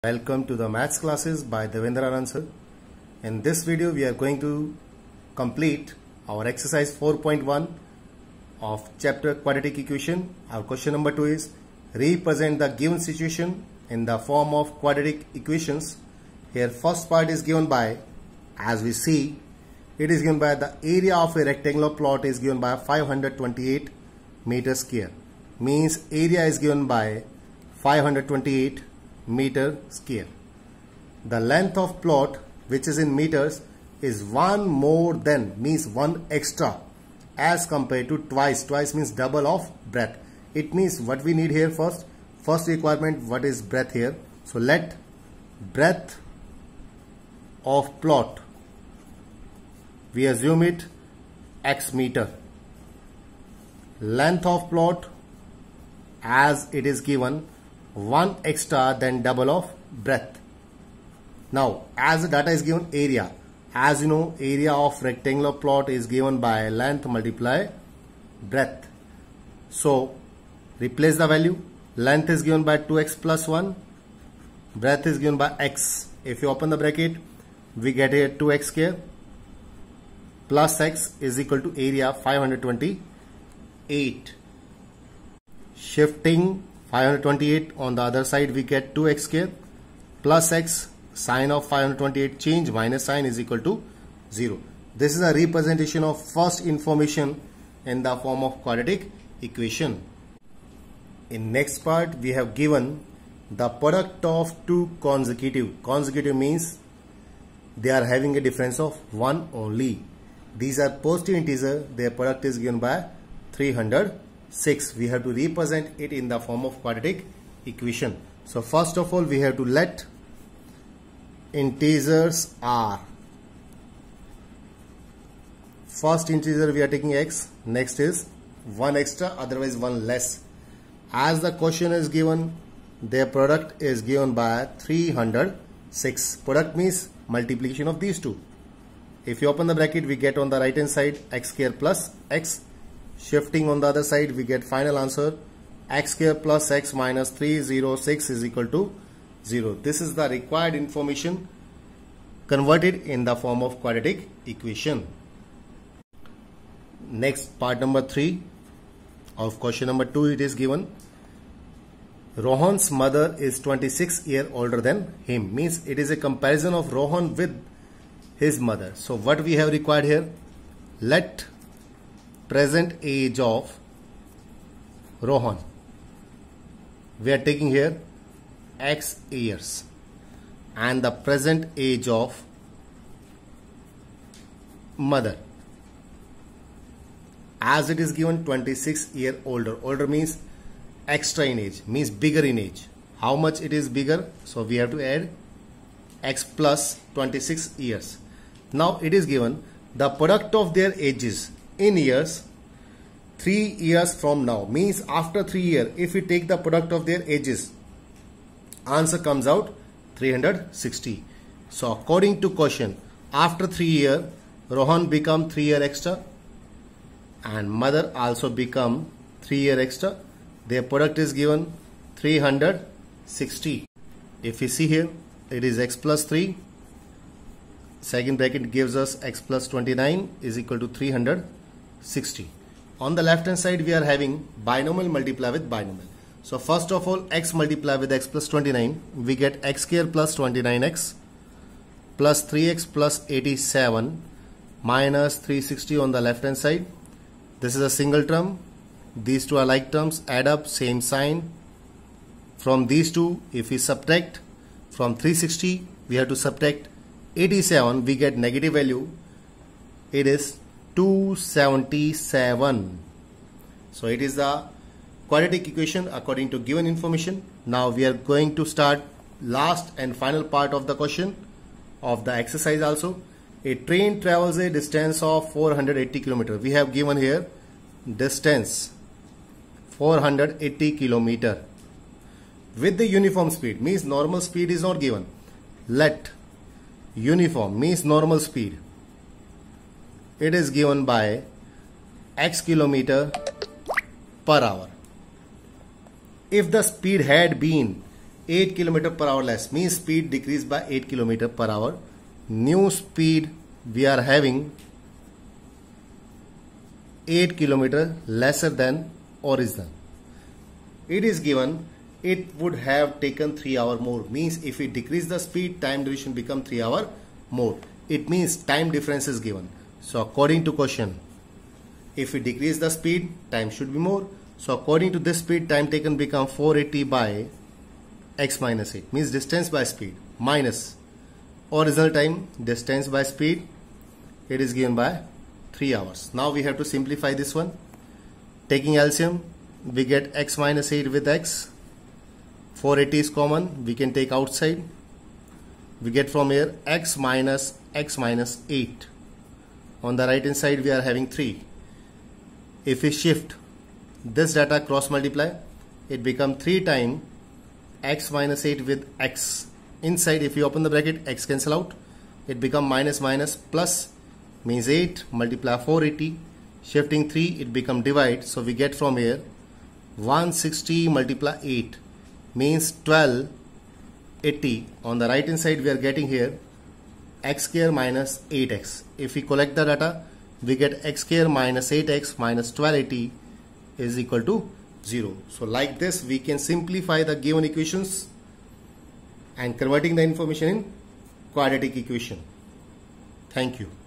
Welcome to the maths classes by Devendra Anand sir. In this video we are going to complete our exercise 4.1 of chapter quadratic equation. Our question number 2 is represent the given situation in the form of quadratic equations. Here first part is given by, as we see, it is given by the area of a rectangular plot is given by 528 meter square. Means area is given by 528 meter square. The length of plot, which is in meters, is one more than, means one extra as compared to twice. Twice means double of breadth. It means what we need here first requirement, what is breadth here. So let breadth of plot, we assume it x meter. Length of plot, as it is given, one extra than double of breadth. Now as the data is given area, as you know, area of rectangular plot is given by length multiply breadth. So replace the value. Length is given by 2x plus 1, breadth is given by x. If you open the bracket, we get here 2x square plus x is equal to area 528. Shifting 528 on the other side, we get 2x square plus x, sign of 528 change, minus sign is equal to 0. This is a representation of first information in the form of quadratic equation. In next part, we have given the product of two consecutive. Consecutive means they are having a difference of 1 only. These are positive integer, their product is given by 306. We have to represent it in the form of quadratic equation. So first of all, we have to let integers r. First integer we are taking x, next is 1 extra, otherwise 1 less. As the question is given, their product is given by 306. Product means multiplication of these two. If you open the bracket, we get on the right hand side x square plus x. Shifting on the other side, we get final answer x square plus x minus 306 is equal to 0. This is the required information converted in the form of quadratic equation. Next, part number 3 of question number 2, it is given Rohan's mother is 26 years older than him. Means it is a comparison of Rohan with his mother. So what we have required here, let present age of Rohan, we are taking here x years, and the present age of mother, as it is given 26 years older. Older means extra in age, means bigger in age. How much it is bigger? So we have to add x plus 26 years. Now it is given the product of their ages in years 3 years from now, means after 3 years, if we take the product of their ages, answer comes out 360. So according to question, after 3 years, Rohan become 3 years extra and mother also become 3 years extra. Their product is given 360. If we see here, it is x plus 3. Second bracket gives us x plus 29 is equal to 360. On the left hand side, we are having binomial multiply with binomial. So first of all, x multiply with x plus 29, we get x square plus 29x plus 3x plus 87 minus 360 on the left hand side. This is a single term. These two are like terms, add up, same sign. From these two, if we subtract from 360, we have to subtract 87, we get negative value. It is 277. So it is the quadratic equation according to given information. Now we are going to start last and final part of the question of the exercise also. A train travels a distance of 480 km. We have given here distance 480 km with the uniform speed, means normal speed is not given. Let uniform means normal speed, it is given by x km/h. If the speed had been 8 km per hour less means speed decreased by 8 km per hour. New speed we are having 8 km lesser than original. It is given it would have taken 3 hours more, means if we decrease the speed, time duration become 3 hours more. It means time difference is given. So according to question, if we decrease the speed, time should be more. So according to this speed, time taken become 480 by x minus 8, means distance by speed minus original time, distance by speed, it is given by 3 hours. Now we have to simplify this one. Taking LCM, we get x minus 8 with x. 480 is common, we can take outside. We get from here x minus 8. On the right hand side we are having 3. If we shift this data cross multiply, it become 3 times x minus 8 with x. Inside if you open the bracket, x cancel out, it become minus minus plus, means 8 multiply 480, shifting 3 it become divide. So we get from here 160 multiply 8 means 1280. On the right hand side we are getting here x square minus 8x. If we collect the data, we get x square minus 8x minus 1280 is equal to 0. So like this we can simplify the given equations and converting the information in quadratic equation. Thank you.